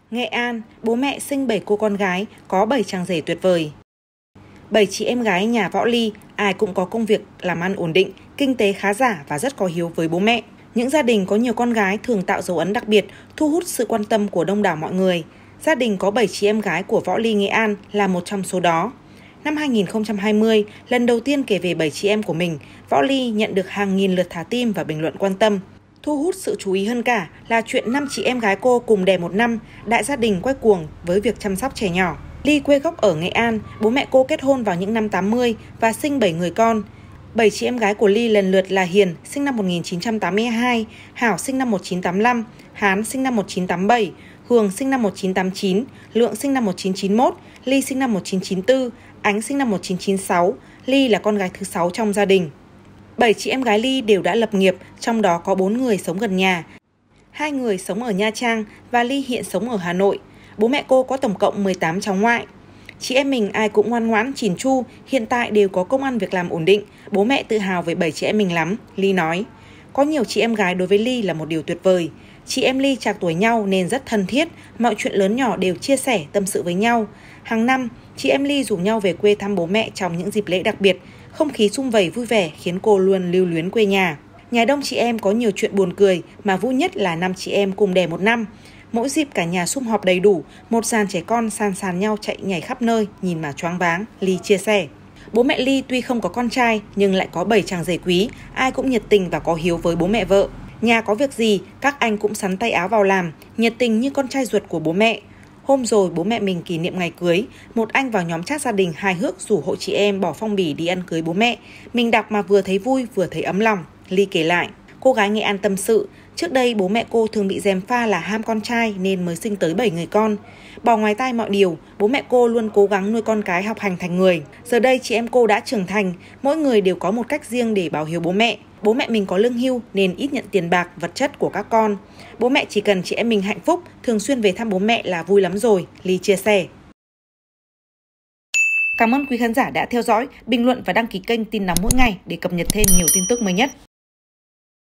Nghệ An, bố mẹ sinh 7 cô con gái, có 7 chàng rể tuyệt vời. 7 chị em gái nhà Võ Ly, ai cũng có công việc làm ăn ổn định, kinh tế khá giả và rất có hiếu với bố mẹ. Những gia đình có nhiều con gái thường tạo dấu ấn đặc biệt, thu hút sự quan tâm của đông đảo mọi người. Gia đình có 7 chị em gái của Võ Ly Nghệ An là một trong số đó. Năm 2020, lần đầu tiên kể về 7 chị em của mình, Võ Ly nhận được hàng nghìn lượt thả tim và bình luận quan tâm. Thu hút sự chú ý hơn cả là chuyện 5 chị em gái cô cùng đẻ một năm, đại gia đình quay cuồng với việc chăm sóc trẻ nhỏ. Ly quê gốc ở Nghệ An, bố mẹ cô kết hôn vào những năm 80 và sinh 7 người con. 7 chị em gái của Ly lần lượt là Hiền, sinh năm 1982, Hảo sinh năm 1985, Hán sinh năm 1987, Hường sinh năm 1989, Lượng sinh năm 1991, Ly sinh năm 1994, Ánh sinh năm 1996. Ly là con gái thứ 6 trong gia đình. 7 chị em gái Ly đều đã lập nghiệp, trong đó có 4 người sống gần nhà. 2 người sống ở Nha Trang và Ly hiện sống ở Hà Nội. Bố mẹ cô có tổng cộng 18 cháu ngoại. Chị em mình ai cũng ngoan ngoãn, chỉn chu, hiện tại đều có công ăn việc làm ổn định. Bố mẹ tự hào về 7 chị em mình lắm, Ly nói. Có nhiều chị em gái đối với Ly là một điều tuyệt vời. Chị em Ly trạc tuổi nhau nên rất thân thiết, mọi chuyện lớn nhỏ đều chia sẻ, tâm sự với nhau. Hàng năm, chị em Ly rủ nhau về quê thăm bố mẹ trong những dịp lễ đặc biệt. Không khí sum vầy vui vẻ khiến cô luôn lưu luyến quê nhà. Nhà đông chị em có nhiều chuyện buồn cười, mà vui nhất là 5 chị em cùng đẻ một năm. Mỗi dịp cả nhà sum họp đầy đủ, một dàn trẻ con san sàn nhau chạy nhảy khắp nơi, nhìn mà choáng váng, Ly chia sẻ. Bố mẹ Ly tuy không có con trai nhưng lại có 7 chàng rể quý, ai cũng nhiệt tình và có hiếu với bố mẹ vợ. Nhà có việc gì, các anh cũng sắn tay áo vào làm, nhiệt tình như con trai ruột của bố mẹ. Hôm rồi bố mẹ mình kỷ niệm ngày cưới, một anh vào nhóm chat gia đình hài hước rủ hội chị em bỏ phong bì đi ăn cưới bố mẹ. Mình đọc mà vừa thấy vui vừa thấy ấm lòng, Ly kể lại. Cô gái Nghệ An tâm sự, trước đây bố mẹ cô thường bị gièm pha là ham con trai nên mới sinh tới 7 người con. Bỏ ngoài tai mọi điều, bố mẹ cô luôn cố gắng nuôi con cái học hành thành người. Giờ đây chị em cô đã trưởng thành, mỗi người đều có một cách riêng để báo hiếu bố mẹ. Bố mẹ mình có lương hưu nên ít nhận tiền bạc, vật chất của các con. Bố mẹ chỉ cần chị em mình hạnh phúc, thường xuyên về thăm bố mẹ là vui lắm rồi, Ly chia sẻ. Cảm ơn quý khán giả đã theo dõi, bình luận và đăng ký kênh Tin Nóng Mỗi Ngày để cập nhật thêm nhiều tin tức mới nhất.